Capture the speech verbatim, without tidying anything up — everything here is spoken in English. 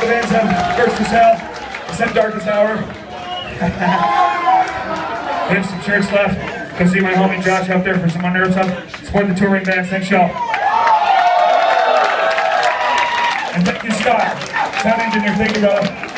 bands have First as Hell, Except Darkest Hour. We have some shirts left. Go see my homie Josh out there for some Unnerved stuff. Support the touring bands. Thanks, y'all. And thank you, Scott. Sound engineer. Thank you, brother.